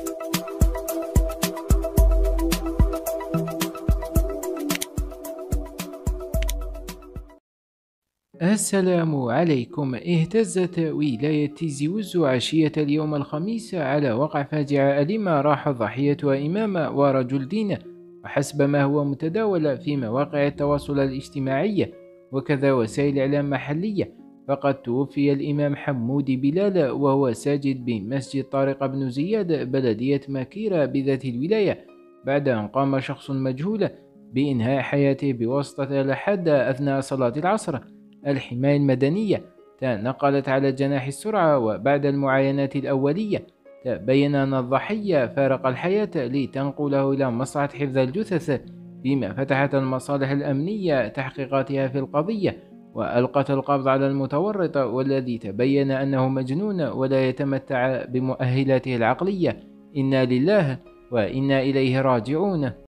السلام عليكم. اهتزت ولاية تيزي وزو عشية اليوم الخميس على وقع فاجعة أليمة راح ضحيتها إمام ورجل دين، وحسب ما هو متداول في مواقع التواصل الاجتماعي وكذا وسائل إعلام محلية، فقد توفي الإمام حمود بلال وهو ساجد بمسجد طارق بن زياد بلدية ماكيرة بذات الولاية، بعد أن قام شخص مجهول بإنهاء حياته بواسطة الحادة أثناء صلاة العصر. الحماية المدنية تنقلت على جناح السرعة، وبعد المعاينات الأولية تبين أن الضحية فارق الحياة لتنقله إلى مصلحة حفظ الجثث، فيما فتحت المصالح الأمنية تحقيقاتها في القضية، وألقت القبض على المتورط والذي تبين أنه مجنون ولا يتمتع بمؤهلاته العقلية. إنا لله وإنا إليه راجعون.